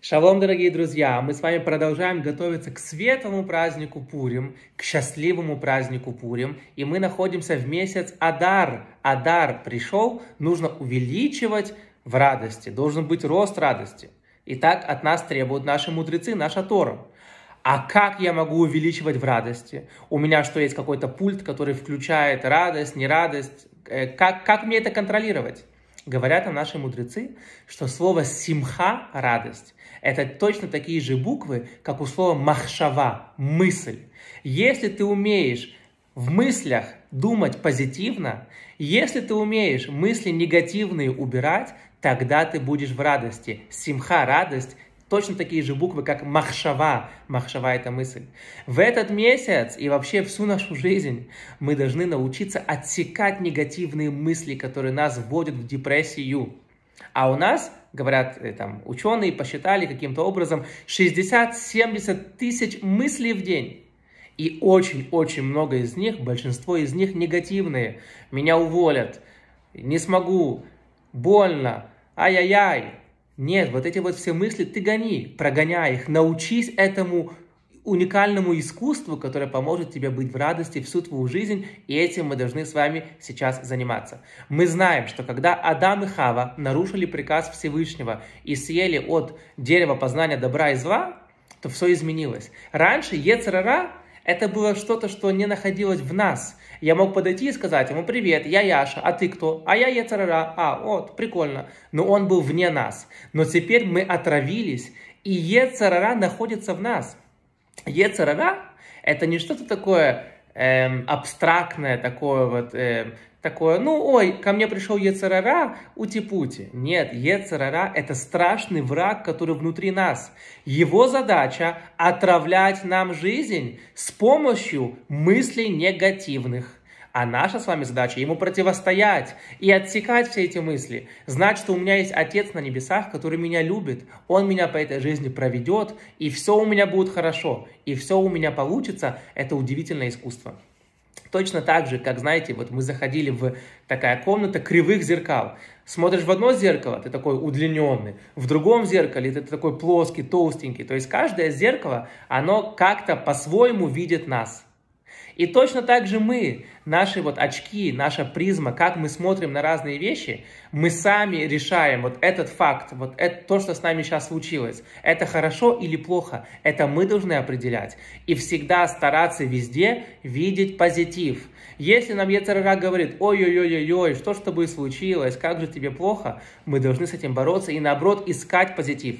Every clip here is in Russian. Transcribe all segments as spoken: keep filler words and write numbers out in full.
Шалом, дорогие друзья! Мы с вами продолжаем готовиться к светлому празднику Пурим, к счастливому празднику Пурим. И мы находимся в месяц Адар. Адар пришел, нужно увеличивать в радости, должен быть рост радости. И так от нас требуют наши мудрецы, наша Тора. А как я могу увеличивать в радости? У меня что, есть какой-то пульт, который включает радость, нерадость? Как, как мне это контролировать? Говорят нам наши мудрецы, что слово «симха» – радость. Это точно такие же буквы, как у слова «махшава» – мысль. Если ты умеешь в мыслях думать позитивно, если ты умеешь мысли негативные убирать, тогда ты будешь в радости. Симха – радость. Точно такие же буквы, как махшава. Махшава – это мысль. В этот месяц и вообще всю нашу жизнь мы должны научиться отсекать негативные мысли, которые нас вводят в депрессию. А у нас, говорят там, ученые, посчитали каким-то образом шестьдесят-семьдесят тысяч мыслей в день. И очень-очень много из них, большинство из них негативные. Меня уволят, не смогу, больно, ай-яй-яй. Нет, вот эти вот все мысли ты гони, прогоняй их, научись этому уникальному искусству, которое поможет тебе быть в радости всю твою жизнь, и этим мы должны с вами сейчас заниматься. Мы знаем, что когда Адам и Хава нарушили приказ Всевышнего и съели от дерева познания добра и зла, то все изменилось. Раньше йецер ара это было что-то, что не находилось в нас. Я мог подойти и сказать ему: привет, я Яша, а ты кто? А я йецер ара. А, вот, прикольно. Но он был вне нас. Но теперь мы отравились, и йецер ара находится в нас. Йецер ара это не что-то такое эм, абстрактное, такое вот, эм, такое, ну, ой, ко мне пришел йецер ара, ути-пути. Нет, йецер ара это страшный враг, который внутри нас. Его задача отравлять нам жизнь с помощью мыслей негативных. А наша с вами задача ему противостоять и отсекать все эти мысли. Знать, что у меня есть Отец на небесах, который меня любит. Он меня по этой жизни проведет, и все у меня будет хорошо. И все у меня получится. Это удивительное искусство. Точно так же, как, знаете, вот мы заходили в такая комната кривых зеркал. Смотришь в одно зеркало, ты такой удлиненный. В другом зеркале ты такой плоский, толстенький. То есть каждое зеркало, оно как-то по-своему видит нас. И точно так же мы, наши вот очки, наша призма, как мы смотрим на разные вещи, мы сами решаем вот этот факт, вот это, то, что с нами сейчас случилось. Это хорошо или плохо, это мы должны определять. И всегда стараться везде видеть позитив. Если нам йецер ара говорит: ой-ой-ой-ой, что ж с тобой случилось, как же тебе плохо, мы должны с этим бороться и наоборот искать позитив.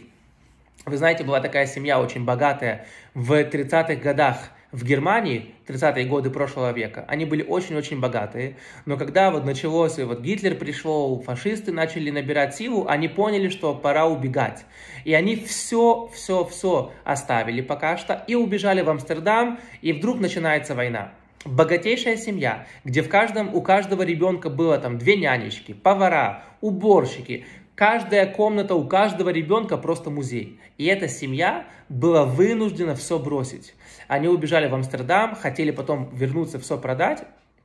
Вы знаете, была такая семья очень богатая в тридцатых годах. В Германии, тридцатые годы прошлого века, они были очень-очень богатые, но когда вот началось, вот Гитлер пришел, фашисты начали набирать силу, они поняли, что пора убегать. И они все, все, все оставили пока что и убежали в Амстердам, и вдруг начинается война. Богатейшая семья, где в каждом, у каждого ребенка было там две нянечки, повара, уборщики. Каждая комната у каждого ребенка просто музей. И эта семья была вынуждена все бросить. Они убежали в Амстердам, хотели потом вернуться, все продать.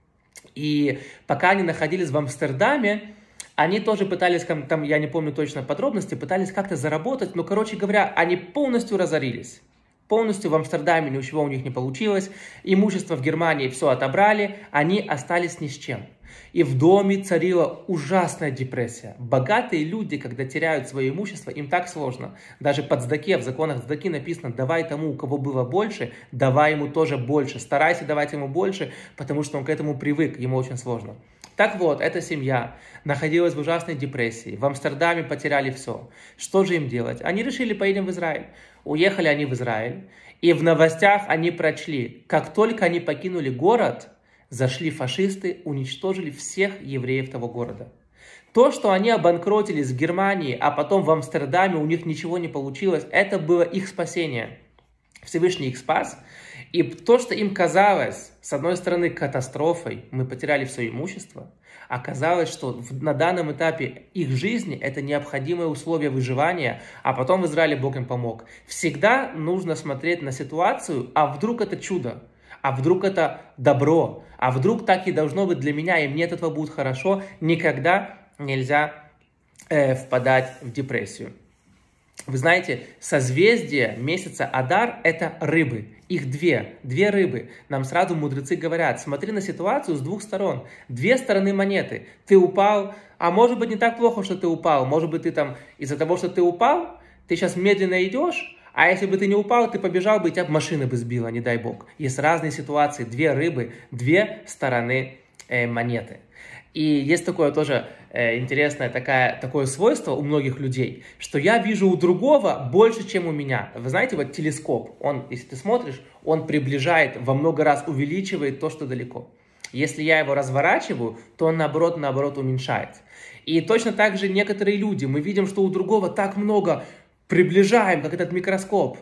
И пока они находились в Амстердаме, они тоже пытались, там, я не помню точно подробности, пытались как-то заработать. Но, короче говоря, они полностью разорились. Полностью в Амстердаме ничего у них не получилось. Имущество в Германии все отобрали. Они остались ни с чем. И в доме царила ужасная депрессия. Богатые люди, когда теряют свое имущество, им так сложно. Даже под цдаке, в законах цдаки написано: давай тому, у кого было больше, давай ему тоже больше. Старайся давать ему больше, потому что он к этому привык, ему очень сложно. Так вот, эта семья находилась в ужасной депрессии. В Амстердаме потеряли все. Что же им делать? Они решили: поедем в Израиль. Уехали они в Израиль. И в новостях они прочли: как только они покинули город, зашли фашисты, уничтожили всех евреев того города. То, что они обанкротились в Германии, а потом в Амстердаме у них ничего не получилось, это было их спасение. Всевышний их спас. И то, что им казалось, с одной стороны, катастрофой, мы потеряли все имущество, оказалось, что на данном этапе их жизни это необходимое условие выживания, а потом в Израиле Бог им помог. Всегда нужно смотреть на ситуацию, а вдруг это чудо. А вдруг это добро? А вдруг так и должно быть для меня, и мне от этого будет хорошо? Никогда нельзя э, впадать в депрессию. Вы знаете, созвездие месяца Адар – это рыбы. Их две, две рыбы. Нам сразу мудрецы говорят, смотри на ситуацию с двух сторон. Две стороны монеты. Ты упал, а может быть не так плохо, что ты упал. Может быть ты там из-за того, что ты упал, ты сейчас медленно идешь, а если бы ты не упал, ты побежал бы, и тебя машина бы сбила, не дай бог. Есть разные ситуации, две рыбы, две стороны э, монеты. И есть такое тоже э, интересное такая, такое свойство у многих людей, что я вижу у другого больше, чем у меня. Вы знаете, вот телескоп, он, если ты смотришь, он приближает, во много раз увеличивает то, что далеко. Если я его разворачиваю, то он наоборот, наоборот уменьшает. И точно так же некоторые люди, мы видим, что у другого так много, приближаем, как этот микроскоп.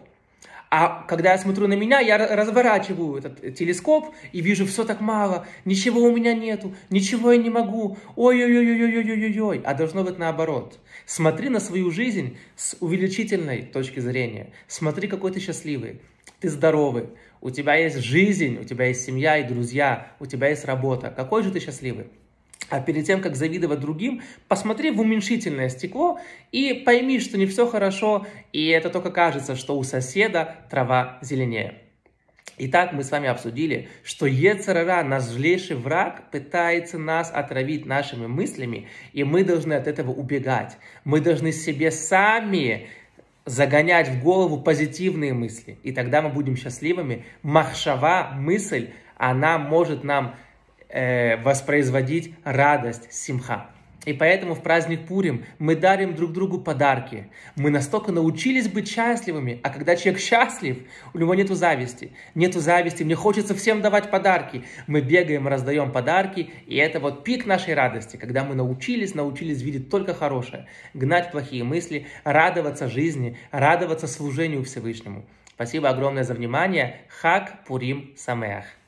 А когда я смотрю на меня, я разворачиваю этот телескоп и вижу, все так мало, ничего у меня нету, ничего я не могу, ой-ой-ой-ой-ой-ой-ой-ой. А должно быть наоборот. Смотри на свою жизнь с увеличительной точки зрения. Смотри, какой ты счастливый, ты здоровый, у тебя есть жизнь, у тебя есть семья и друзья, у тебя есть работа. Какой же ты счастливый? А перед тем, как завидовать другим, посмотри в уменьшительное стекло и пойми, что не все хорошо, и это только кажется, что у соседа трава зеленее. Итак, мы с вами обсудили, что йецер ара, наш злейший враг, пытается нас отравить нашими мыслями, и мы должны от этого убегать. Мы должны себе сами загонять в голову позитивные мысли, и тогда мы будем счастливыми. Махшава, мысль, она может нам воспроизводить радость, симха. И поэтому в праздник Пурим мы дарим друг другу подарки. Мы настолько научились быть счастливыми, а когда человек счастлив, у него нету зависти. Нету зависти, мне хочется всем давать подарки. Мы бегаем, раздаем подарки, и это вот пик нашей радости, когда мы научились, научились видеть только хорошее, гнать плохие мысли, радоваться жизни, радоваться служению Всевышнему. Спасибо огромное за внимание. Хаг Пурим Самеах.